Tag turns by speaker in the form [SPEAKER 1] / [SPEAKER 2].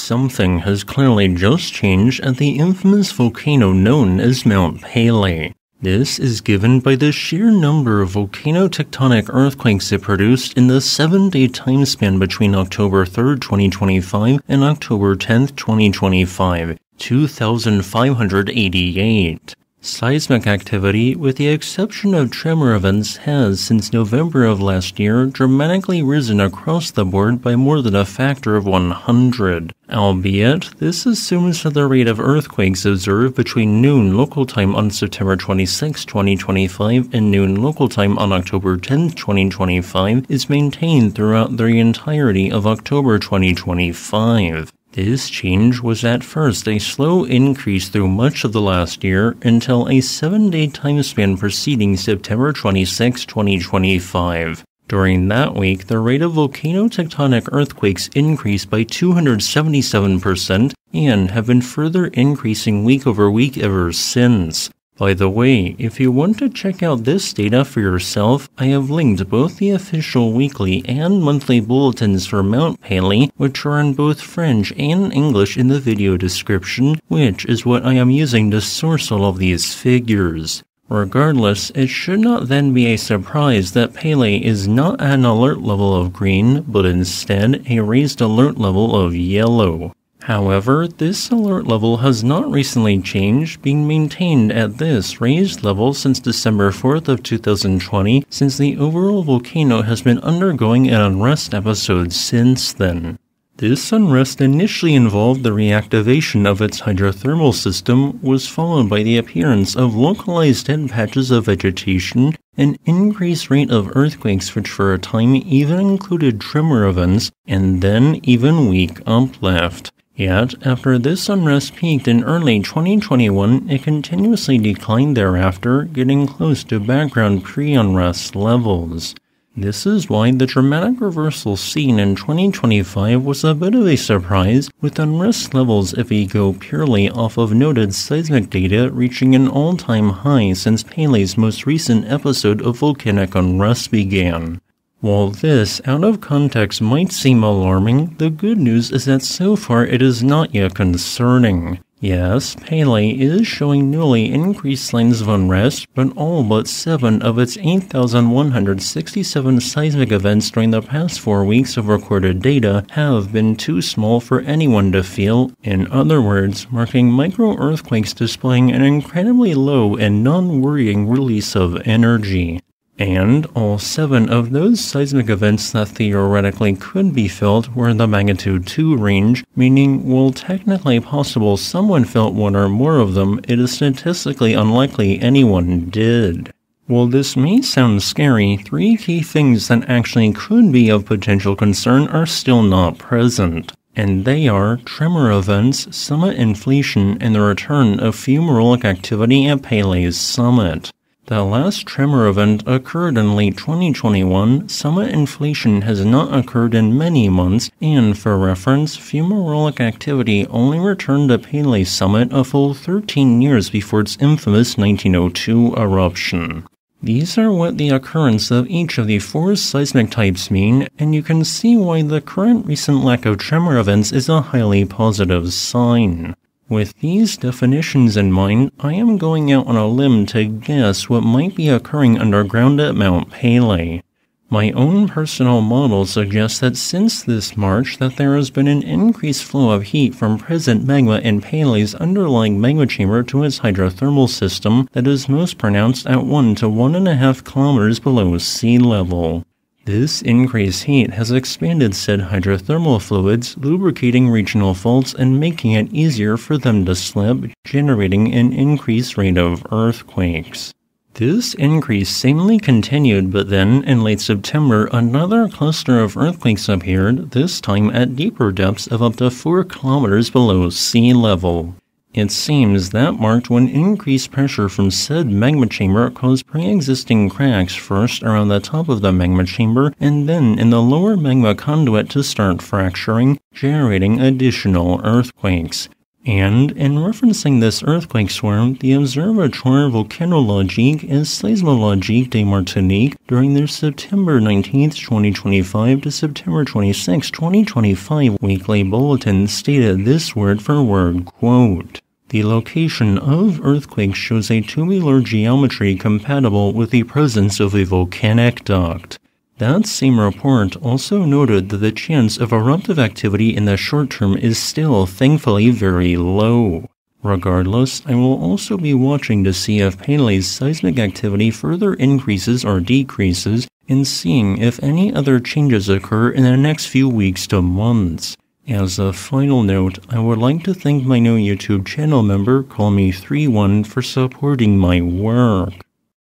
[SPEAKER 1] Something has clearly just changed at the infamous volcano known as Mount Pelee. This is given by the sheer number of volcano-tectonic earthquakes it produced in the 7-day time span between October 3, 2025 and October 10, 2025, 2,588. Seismic activity, with the exception of tremor events, has since November of last year dramatically risen across the board by more than a factor of 100. Albeit, this assumes that the rate of earthquakes observed between noon local time on September 26, 2025 and noon local time on October 10, 2025 is maintained throughout the entirety of October 2025. This change was at first a slow increase through much of the last year until a 7-day time span preceding September 26, 2025. During that week, the rate of volcano-tectonic earthquakes increased by 277% and have been further increasing week over week ever since. By the way, if you want to check out this data for yourself, I have linked both the official weekly and monthly bulletins for Mount Pelee, which are in both French and English in the video description, which is what I am using to source all of these figures. Regardless, it should not then be a surprise that Pelee is not at an alert level of green, but instead a raised alert level of yellow. However, this alert level has not recently changed, being maintained at this raised level since December 4th of 2020, since the overall volcano has been undergoing an unrest episode since then. This unrest initially involved the reactivation of its hydrothermal system, was followed by the appearance of localized dead patches of vegetation, an increased rate of earthquakes which for a time even included tremor events, and then even weak uplift. Yet, after this unrest peaked in early 2021, it continuously declined thereafter, getting close to background pre-unrest levels. This is why the dramatic reversal seen in 2025 was a bit of a surprise, with unrest levels, if we go purely off of noted seismic data, reaching an all-time high since Pelee's most recent episode of volcanic unrest began. While this, out of context, might seem alarming, the good news is that so far it is not yet concerning. Yes, Pelee is showing newly increased signs of unrest, but all but 7 of its 8,167 seismic events during the past 4 weeks of recorded data have been too small for anyone to feel, in other words, marking micro-earthquakes displaying an incredibly low and non-worrying release of energy. And all 7 of those seismic events that theoretically could be felt were in the magnitude 2 range, meaning while technically possible someone felt one or more of them, it is statistically unlikely anyone did. While this may sound scary, 3 key things that actually could be of potential concern are still not present. And they are tremor events, summit inflation, and the return of fumarolic activity at Pelee's summit. The last tremor event occurred in late 2021, summit inflation has not occurred in many months, and for reference, fumarolic activity only returned to Pelee summit a full 13 years before its infamous 1902 eruption. These are what the occurrence of each of the 4 seismic types mean, and you can see why the current recent lack of tremor events is a highly positive sign. With these definitions in mind, I am going out on a limb to guess what might be occurring underground at Mount Pelee. My own personal model suggests that since this March that there has been an increased flow of heat from present magma in Pelee's underlying magma chamber to its hydrothermal system that is most pronounced at 1 to 1.5 kilometers below sea level. This increased heat has expanded said hydrothermal fluids, lubricating regional faults and making it easier for them to slip, generating an increased rate of earthquakes. This increase seemingly continued, but then, in late September, another cluster of earthquakes appeared, this time at deeper depths of up to 4 kilometers below sea level. It seems that marked when increased pressure from said magma chamber caused pre-existing cracks first around the top of the magma chamber and then in the lower magma conduit to start fracturing, generating additional earthquakes. And, in referencing this earthquake swarm, the Observatoire Volcanologique et Seismologique de Martinique during their September 19, 2025 to September 26, 2025 weekly bulletin stated this word for word, quote, "The location of earthquakes shows a tubular geometry compatible with the presence of a volcanic duct." That same report also noted that the chance of eruptive activity in the short term is still, thankfully, very low. Regardless, I will also be watching to see if Pelee's seismic activity further increases or decreases, and seeing if any other changes occur in the next few weeks to months. As a final note, I would like to thank my new YouTube channel member, Call Me 31, for supporting my work.